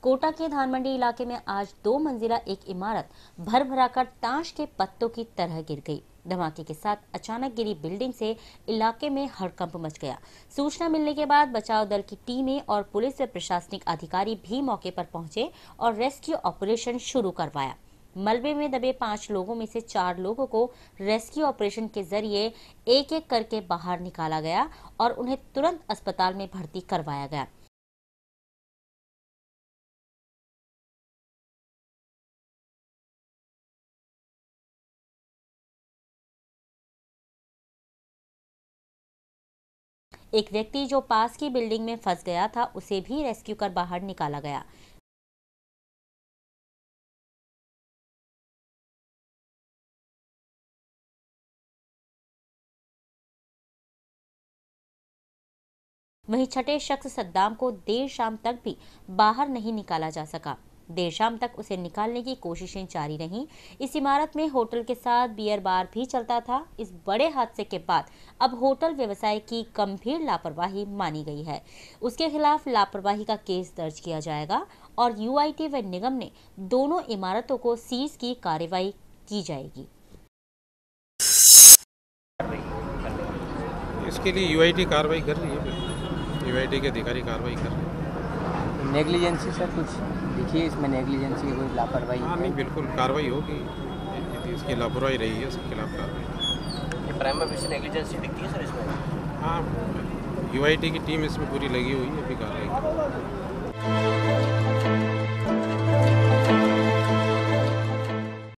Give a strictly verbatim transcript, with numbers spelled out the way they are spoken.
कोटा के धान मंडी इलाके में आज दो मंजिला एक इमारत भर भराकर ताश के पत्तों की तरह गिर गई। धमाके के साथ अचानक गिरी बिल्डिंग से इलाके में हड़कंप मच गया। सूचना मिलने के बाद बचाव दल की टीमें और पुलिस व प्रशासनिक अधिकारी भी मौके पर पहुंचे और रेस्क्यू ऑपरेशन शुरू करवाया। मलबे में दबे पांच लोगों में से चार लोगों को रेस्क्यू ऑपरेशन के जरिए एक एक करके बाहर निकाला गया और उन्हें तुरंत अस्पताल में भर्ती करवाया गया। एक व्यक्ति जो पास की बिल्डिंग में फंस गया था, उसे भी रेस्क्यू कर बाहर निकाला गया। वहीं छठे शख्स सद्दाम को देर शाम तक भी बाहर नहीं निकाला जा सका। देर शाम तक उसे निकालने की कोशिशें जारी रहीं। इस इमारत में होटल के साथ बियर बार भी चलता था। इस बड़े हादसे के बाद अब होटल व्यवसाय की गंभीर लापरवाही मानी गई है। उसके खिलाफ लापरवाही का केस दर्ज किया जाएगा और यूआईटी व निगम ने दोनों इमारतों को सीज की कार्रवाई की जाएगी। इसके लिए यूआईटी कार्रवाई कर रही है। यूआईटी के अधिकारी कार्रवाई कर रहे हैं। नेग्लिजेंसी सर कुछ देखिए इसमें नेग्लिजेंसी की कोई लापरवाही? हाँ नहीं, बिल्कुल कार्रवाई होगी। यदि इसकी लापरवाही रही है उसके खिलाफ कार्रवाई। ये प्राइम ऑफिस नेग्लिजेंसी दिखती है सर इसमें? हाँ, यूआईटी की टीम इसमें पूरी लगी हुई है, अभी कार्रवाई।